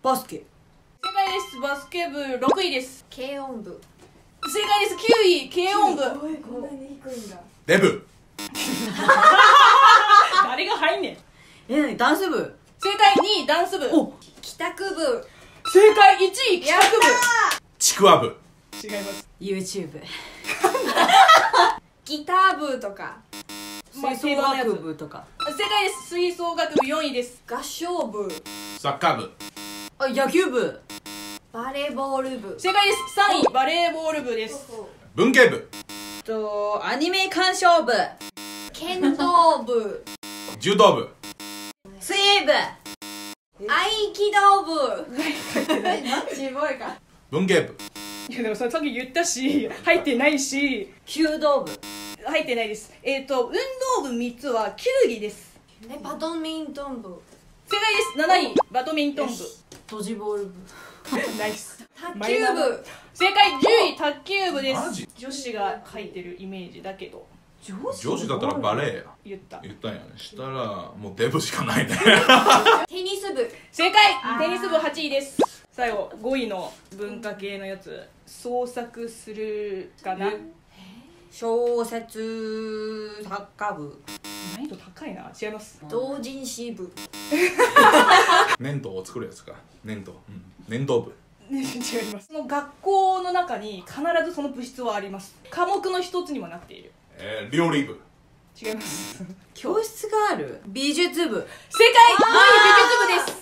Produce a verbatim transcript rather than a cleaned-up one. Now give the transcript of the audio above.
バスケ。 正解です。バスケ部ろくいです。 軽音部。 正解です。きゅうい軽音部。 おい、こんなに低いんだ。 デブ。 誰が入んねん。 え、なにダンス部。 正解にいダンス部。 お、 帰宅部。 正解いちい帰宅部。 ちくわ部。 違います。 YouTube。 ギター部とか。 まあ吹奏楽部とか。 正解です。吹奏楽部よんいです。 合唱部。 サッカー部。 あ、野球部。 バレーボール部。 正解です。さんいバレーボール部です。 文芸部。 と、アニメ鑑賞部。 剣道部。 柔道部。 水泳部。 合気道部。マッチボーイか。 文芸部。 いやでもそれさっき言ったし入ってないし。 弓道部。 入ってないです。えっ、ー、と運動部みっつは球技です。 え、バドミントン部。 正解です。なないバドミントン部。 ドジボール部。 ナイス。 卓球部。 正解じゅうい卓球部でマジす。女子が入ってるイメージだけど。 女上司だったらバレエや。 言った。 言ったんやね。したらもうデブしかないね。 テニス部。 正解。テニス部はちいです。最後ごいの文化系のやつ。創作するかな。 小説作家部。 難易度高いな。違います。 同人誌部。 粘土を作るやつか。粘土、うん、粘土部。 違います。その学校の中に必ずその部室はあります。科目の一つにもなっている。 えー、料理部。 違います。 教室がある美術部。 正解。ごい美術部です。